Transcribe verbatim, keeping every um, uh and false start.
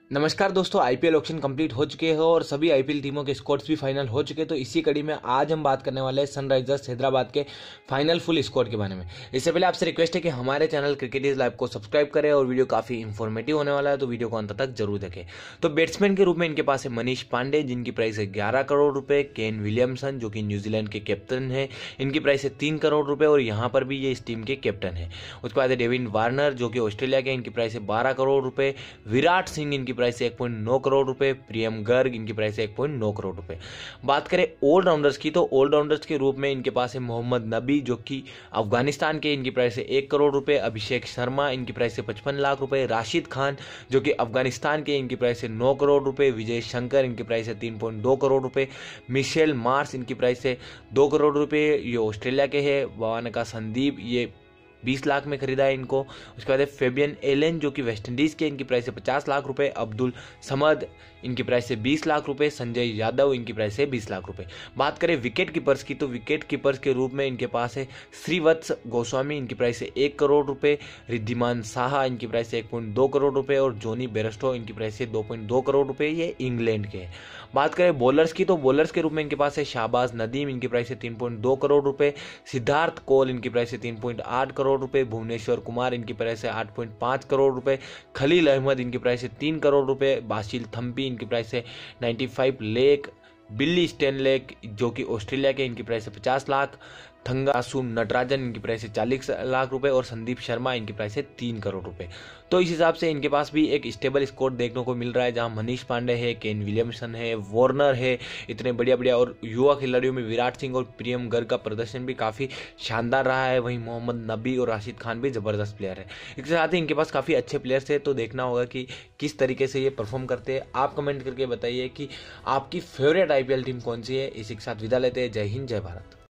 नमस्कार दोस्तों, IPL auction complete हो चुके हैं और सभी आईपीएल टीमों के स्कोर्स भी फाइनल हो चुके हैं। तो इसी कड़ी में आज हम बात करने वाले हैं सनराइजर्स हैदराबाद के फाइनल फुल स्कोर के बारे में। इससे पहले आपसे रिक्वेस्ट है कि हमारे चैनल क्रिकेट इज लाइव को सब्सक्राइब करें और वीडियो काफी इंफॉर्मेटिव होने वाला है, तो वीडियो को अंत तक जरूर देखें। तो बैट्समैन के रूप में इनके पास है मनीष पांडे, जिनकी प्राइस है ग्यारह करोड़ रुपए। केन विलियमसन, जो कि न्यूजीलैंड के कैप्टन है, इनकी प्राइस है तीन करोड़ रुपए और यहाँ पर भी ये इस टीम के कैप्टन है। उसके बाद है डेविन वार्नर, जो कि ऑस्ट्रेलिया के, इनकी प्राइस है बारह करोड़ रुपए। विराट सिंह, इनकी प्राइस है एक पॉइंट नौ करोड़ रुपए। प्रियम गर्ग, इनकी प्राइस है एक पॉइंट नौ करोड़ रुपए। बात करें ऑलराउंडर्स की, तो ऑलराउंडर्स के रूप में इनके पास है मोहम्मद नबी, जो कि अफगानिस्तान के, इनकी प्राइस है एक करोड़ रुपए। अभिषेक शर्मा, इनकी प्राइस है पचपन लाख रुपए। राशिद खान, जो कि अफगानिस्तान के, इनकी प्राइस है नौ करोड़ रुपए। विजय शंकर, इनकी प्राइस है तीन पॉइंट दो करोड़ रुपए। मिशेल मार्स, इनकी प्राइस है दो करोड़ रुपए, ये ऑस्ट्रेलिया के है। वान का संदीप, ये बीस लाख में खरीदा है इनको। उसके बाद फेबियन एलन, जो कि वेस्ट इंडीज के, इनकी प्राइस है पचास लाख रुपए। अब्दुल समद, इनकी प्राइस है बीस लाख रुपए। संजय यादव, इनकी प्राइस है बीस लाख रुपए। बात करें विकेट कीपर्स की, तो विकेट कीपर्स के रूप में इनके पास है श्रीवत्स गोस्वामी, इनकी प्राइस है एक करोड़ रुपए। रिद्धिमान साहा, इनकी प्राइस है एक पॉइंट दो करोड़ रुपए और जॉनी बेरस्टो, इनकी प्राइस है दो पॉइंट दो करोड़ रुपए, ये इंग्लैंड के। बात करें बॉलर्स की, तो बॉलर्स के रूप में इनके पास है शाहबाज नदीम, इनकी प्राइस है तीन पॉइंट दो करोड़ रुपए। सिद्धार्थ कौल, इनकी प्राइस है तीन पॉइंट आठ करोड़ रुपए। भुवनेश्वर कुमार, इनकी प्राइस है आठ पॉइंट पाँच करोड़ रुपए। खलील अहमद, इनकी प्राइस है तीन करोड़ रुपए। बाशिल थम्पी, इनकी प्राइस है पचानवे लाख। बिल्ली स्टेनलेक, जो कि ऑस्ट्रेलिया के, इनकी प्राइस है पचास लाख। थंगासु नटराजन, इनकी प्राइस है चालीस लाख रुपए और संदीप शर्मा, इनकी प्राइस है तीन करोड़ रुपए। तो इस हिसाब से इनके पास भी एक स्टेबल स्कोर देखने को मिल रहा है, जहां मनीष पांडे है, केन विलियमसन है, वार्नर है, इतने बढ़िया बढ़िया, और युवा खिलाड़ियों में विराट सिंह और प्रियम गर्ग का प्रदर्शन भी काफी शानदार रहा है। वहीं मोहम्मद नबी और राशिद खान भी जबरदस्त प्लेयर है। इसके साथ ही इनके पास काफी अच्छे प्लेयर्स है, तो देखना होगा कि किस तरीके से ये परफॉर्म करते हैं। आप कमेंट करके बताइए कि आपकी फेवरेट आईपीएल टीम कौन सी है। इसी के साथ विदा लेते हैं। जय हिंद, जय भारत।